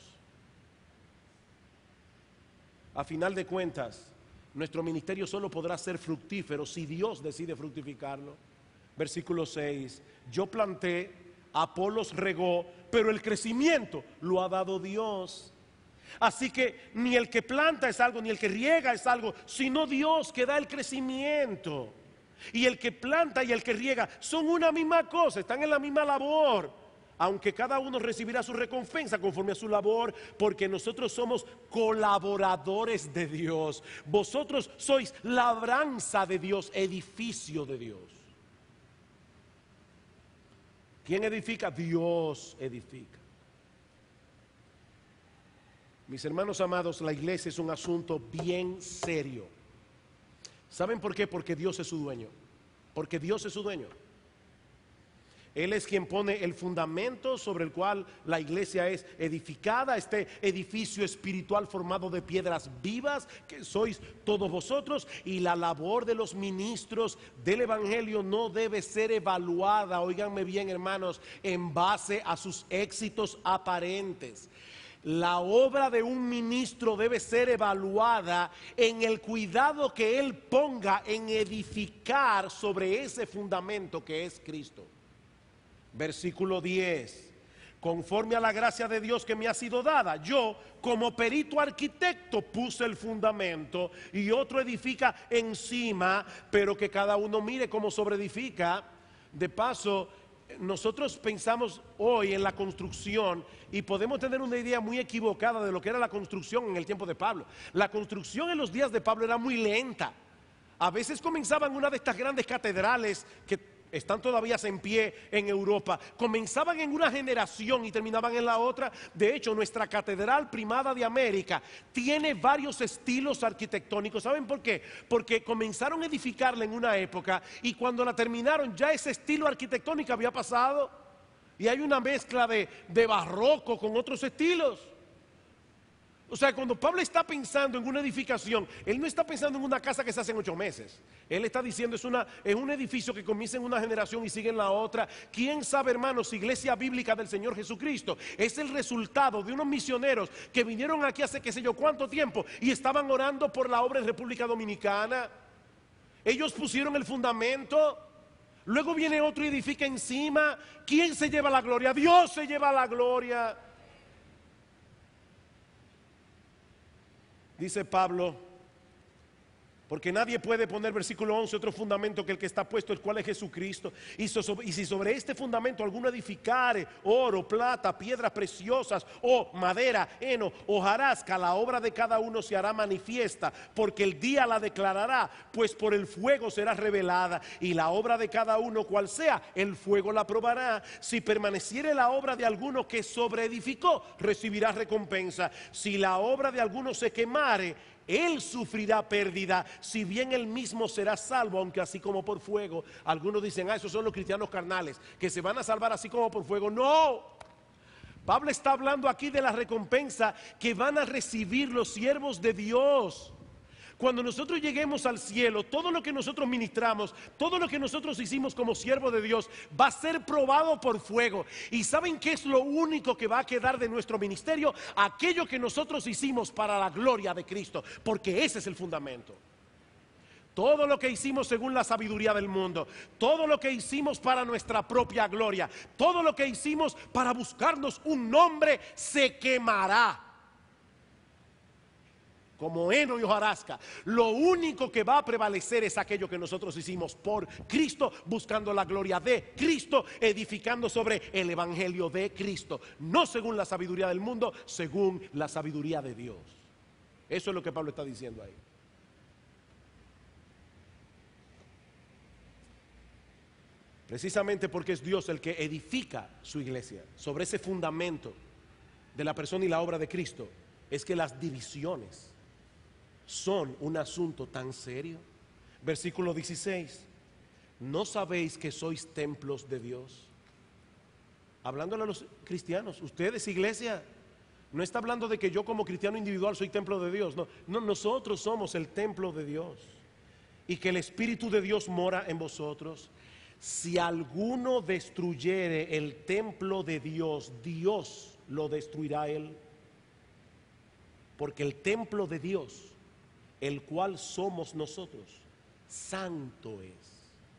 A final de cuentas, nuestro ministerio solo podrá ser fructífero si Dios decide fructificarlo. Versículo seis, yo planté, Apolos regó, pero el crecimiento lo ha dado Dios. Así que ni el que planta es algo, ni el que riega es algo, sino Dios que da el crecimiento. Y el que planta y el que riega son una misma cosa, están en la misma labor, aunque cada uno recibirá su recompensa conforme a su labor, porque nosotros somos colaboradores de Dios. Vosotros sois labranza de Dios, edificio de Dios. ¿Quién edifica? Dios edifica. Mis hermanos amados, la iglesia es un asunto bien serio. ¿Saben por qué? Porque Dios es su dueño. Porque Dios es su dueño. Él es quien pone el fundamento sobre el cual la iglesia es edificada, este edificio espiritual formado de piedras vivas que sois todos vosotros. Y la labor de los ministros del evangelio no debe ser evaluada, óiganme bien, hermanos, en base a sus éxitos aparentes. La obra de un ministro debe ser evaluada en el cuidado que él ponga en edificar sobre ese fundamento que es Cristo. Versículo diez, conforme a la gracia de Dios que me ha sido dada, yo como perito arquitecto puse el fundamento y otro edifica encima, pero que cada uno mire cómo sobreedifica. De paso, nosotros pensamos hoy en la construcción y podemos tener una idea muy equivocada de lo que era la construcción en el tiempo de Pablo. La construcción en los días de Pablo era muy lenta. A veces comenzaban una de estas grandes catedrales que están todavía en pie en Europa. Comenzaban en una generación y terminaban en la otra. De hecho, nuestra catedral primada de América tiene varios estilos arquitectónicos. ¿Saben por qué? Porque comenzaron a edificarla en una época y cuando la terminaron ya ese estilo arquitectónico había pasado. Y hay una mezcla de, de barroco con otros estilos. O sea, cuando Pablo está pensando en una edificación, él no está pensando en una casa que se hace en ocho meses. Él está diciendo es, una, es un edificio que comienza en una generación y sigue en la otra. ¿Quién sabe, hermanos? Iglesia Bíblica del Señor Jesucristo es el resultado de unos misioneros que vinieron aquí hace qué sé yo cuánto tiempo y estaban orando por la obra en República Dominicana. Ellos pusieron el fundamento. Luego viene otro y edifica encima. ¿Quién se lleva la gloria? Dios se lleva la gloria. Dice Pablo, Porque nadie puede poner, versículo once, otro fundamento que el que está puesto, el cual es Jesucristo. Y, so, y si sobre este fundamento alguno edificare oro, plata, piedras preciosas, o madera, heno, hojarasca, la obra de cada uno se hará manifiesta, porque el día la declarará, pues por el fuego será revelada. Y la obra de cada uno, cual sea, el fuego la probará. Si permaneciere la obra de alguno que sobreedificó, recibirá recompensa. Si la obra de alguno se quemare, él sufrirá pérdida, si bien él mismo será salvo, aunque así como por fuego. Algunos dicen, ah, esos son los cristianos carnales, que se van a salvar así como por fuego. No, Pablo está hablando aquí de la recompensa que van a recibir los siervos de Dios. Cuando nosotros lleguemos al cielo, todo lo que nosotros ministramos, todo lo que nosotros hicimos como siervos de Dios, va a ser probado por fuego. ¿Y saben qué es lo único que va a quedar de nuestro ministerio? Aquello que nosotros hicimos para la gloria de Cristo, porque ese es el fundamento. Todo lo que hicimos según la sabiduría del mundo, todo lo que hicimos para nuestra propia gloria, todo lo que hicimos para buscarnos un nombre, se quemará como heno y hojarasca. Lo único que va a prevalecer es aquello que nosotros hicimos por Cristo, buscando la gloria de Cristo, edificando sobre el evangelio de Cristo, no según la sabiduría del mundo, según la sabiduría de Dios. Eso es lo que Pablo está diciendo ahí. Precisamente porque es Dios el que edifica su iglesia sobre ese fundamento de la persona y la obra de Cristo, es que las divisiones son un asunto tan serio. Versículo dieciséis, ¿no sabéis que sois templos de Dios? Hablándole a los cristianos, ustedes, iglesia, no está hablando de que yo como cristiano individual soy templo de Dios. No, no, nosotros somos el templo de Dios, y que el Espíritu de Dios mora en vosotros. Si alguno destruyere el templo de Dios, Dios lo destruirá él. Porque el templo de Dios, el cual somos nosotros, santo es.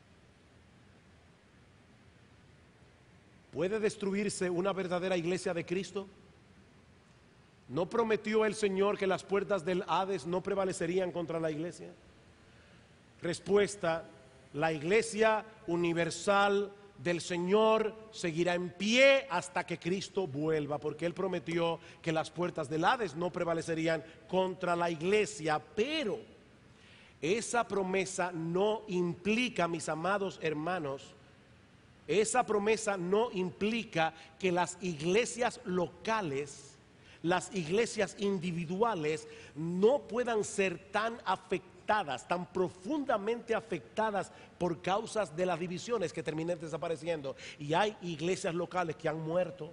¿Puede destruirse una verdadera iglesia de Cristo? ¿No prometió el Señor que las puertas del Hades no prevalecerían contra la iglesia? Respuesta: la iglesia universal del Señor seguirá en pie hasta que Cristo vuelva, porque Él prometió que las puertas del Hades no prevalecerían contra la iglesia. Pero esa promesa no implica, mis amados hermanos, esa promesa no implica que las iglesias locales, las iglesias individuales, no puedan ser tan afectadas, tan profundamente afectadas por causas de las divisiones que terminan desapareciendo. Y hay iglesias locales que han muerto.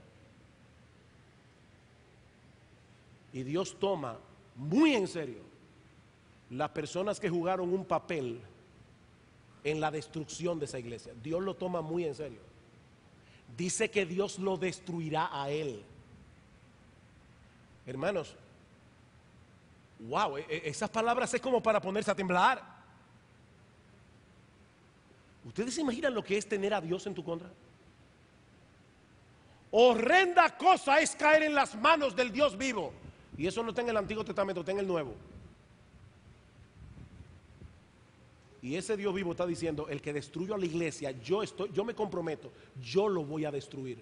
Y Dios toma muy en serio las personas que jugaron un papel en la destrucción de esa iglesia. Dios lo toma muy en serio. Dice que Dios lo destruirá a él. Hermanos, wow, esas palabras es como para ponerse a temblar. ¿Ustedes se imaginan lo que es tener a Dios en tu contra? Horrenda cosa es caer en las manos del Dios vivo. Y eso no está en el Antiguo Testamento, está en el Nuevo. Y ese Dios vivo está diciendo: el que destruyó a la iglesia, yo estoy, yo me comprometo, yo lo voy a destruir.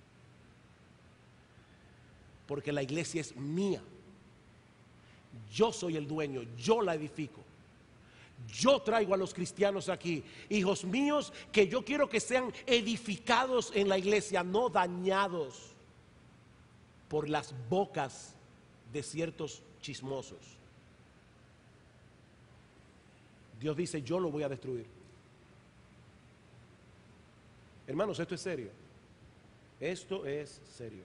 Porque la iglesia es mía. Yo soy el dueño, yo la edifico. Yo traigo a los cristianos aquí, hijos míos, que yo quiero que sean edificados en la iglesia, no dañados por las bocas de ciertos chismosos. Dios dice: yo lo voy a destruir. Hermanos, esto es serio. Esto es serio.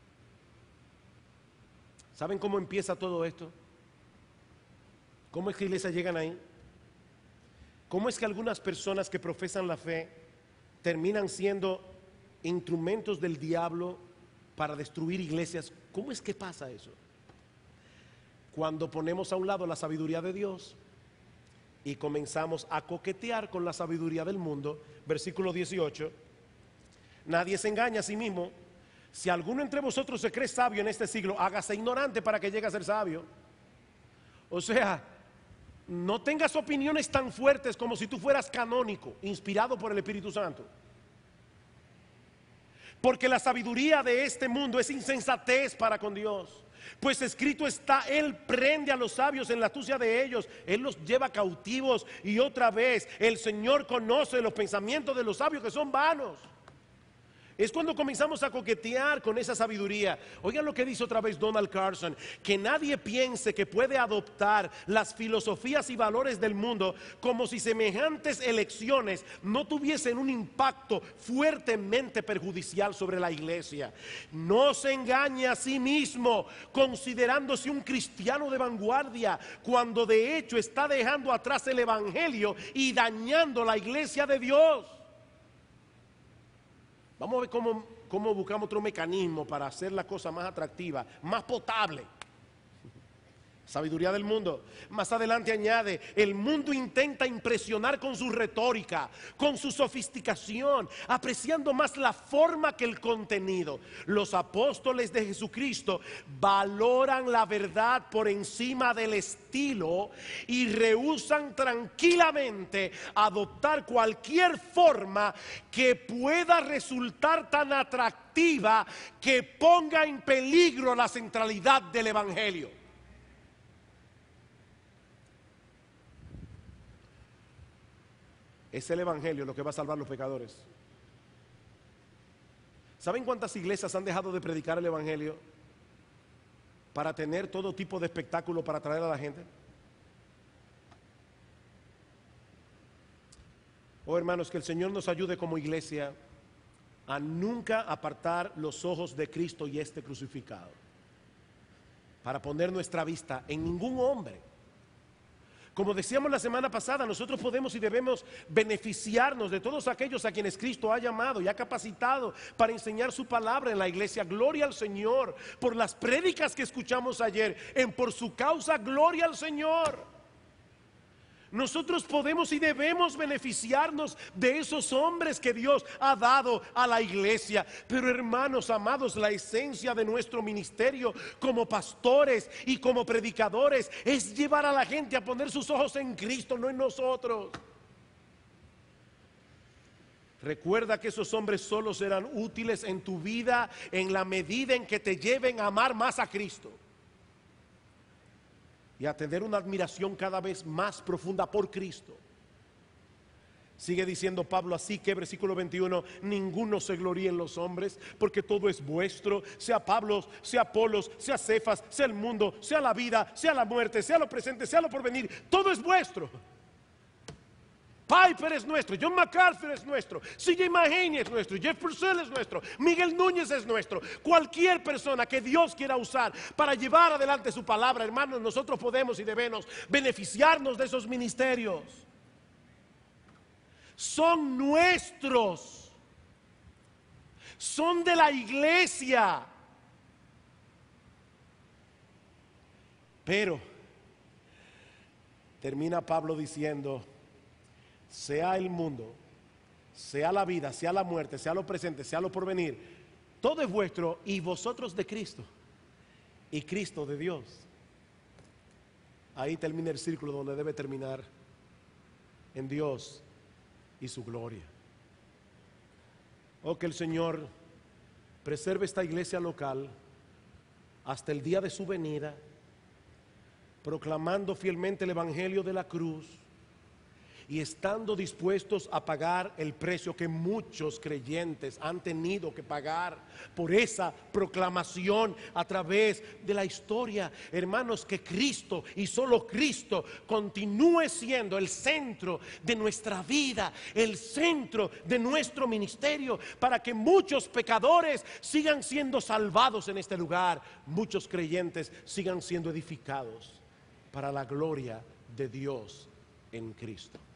¿Saben cómo empieza todo esto? ¿Cómo es que iglesias llegan ahí? ¿Cómo es que algunas personas que profesan la fe terminan siendo instrumentos del diablo para destruir iglesias? ¿Cómo es que pasa eso? Cuando ponemos a un lado la sabiduría de Dios y comenzamos a coquetear con la sabiduría del mundo. Versículo dieciocho: nadie se engaña a sí mismo. Si alguno entre vosotros se cree sabio en este siglo, hágase ignorante para que llegue a ser sabio. O sea, no tengas opiniones tan fuertes como si tú fueras canónico, inspirado por el Espíritu Santo. Porque la sabiduría de este mundo es insensatez para con Dios. Pues escrito está, Él prende a los sabios en la astucia de ellos, Él los lleva cautivos. Y otra vez, el Señor conoce los pensamientos de los sabios que son vanos. Es cuando comenzamos a coquetear con esa sabiduría. Oigan lo que dice otra vez Donald Carson: que nadie piense que puede adoptar las filosofías y valores del mundo como si semejantes elecciones no tuviesen un impacto fuertemente perjudicial sobre la iglesia. No se engañe a sí mismo considerándose un cristiano de vanguardia, cuando de hecho está dejando atrás el evangelio y dañando la iglesia de Dios. Vamos a ver cómo, cómo buscamos otro mecanismo para hacer la cosa más atractiva, más potable. Sabiduría del mundo. Más adelante añade: el mundo intenta impresionar con su retórica, con su sofisticación, apreciando más la forma que el contenido. Los apóstoles de Jesucristo valoran la verdad por encima del estilo y rehúsan tranquilamente adoptar cualquier forma que pueda resultar tan atractiva que ponga en peligro la centralidad del evangelio. Es el evangelio lo que va a salvar a los pecadores. ¿Saben cuántas iglesias han dejado de predicar el evangelio para tener todo tipo de espectáculo para atraer a la gente? Oh, hermanos, que el Señor nos ayude como iglesia a nunca apartar los ojos de Cristo y este crucificado, para poner nuestra vista en ningún hombre. Como decíamos la semana pasada, nosotros podemos y debemos beneficiarnos de todos aquellos a quienes Cristo ha llamado y ha capacitado para enseñar su palabra en la iglesia. Gloria al Señor por las prédicas que escuchamos ayer. En por su causa, gloria al Señor. Nosotros podemos y debemos beneficiarnos de esos hombres que Dios ha dado a la iglesia. Pero, hermanos amados, la esencia de nuestro ministerio como pastores y como predicadores es llevar a la gente a poner sus ojos en Cristo, no en nosotros. Recuerda que esos hombres solo serán útiles en tu vida en la medida en que te lleven a amar más a Cristo y a tener una admiración cada vez más profunda por Cristo. Sigue diciendo Pablo, así que versículo veintiuno: ninguno se gloríe en los hombres, porque todo es vuestro, sea Pablo, sea Apolos, sea Cefas, sea el mundo, sea la vida, sea la muerte, sea lo presente, sea lo porvenir, todo es vuestro. Piper es nuestro, John MacArthur es nuestro, C J Mahaney es nuestro, Jeff Purcell es nuestro, Miguel Núñez es nuestro. Cualquier persona que Dios quiera usar para llevar adelante su palabra, hermanos, nosotros podemos y debemos beneficiarnos de esos ministerios. Son nuestros, son de la iglesia. Pero termina Pablo diciendo: sea el mundo, sea la vida, sea la muerte, sea lo presente, sea lo porvenir, todo es vuestro, y vosotros de Cristo, y Cristo de Dios. Ahí termina el círculo donde debe terminar, en Dios y su gloria. Oh, que el Señor preserve esta iglesia local hasta el día de su venida, proclamando fielmente el evangelio de la cruz y estando dispuestos a pagar el precio que muchos creyentes han tenido que pagar por esa proclamación a través de la historia. Hermanos, que Cristo y solo Cristo continúe siendo el centro de nuestra vida, el centro de nuestro ministerio, para que muchos pecadores sigan siendo salvados en este lugar, muchos creyentes sigan siendo edificados para la gloria de Dios en Cristo.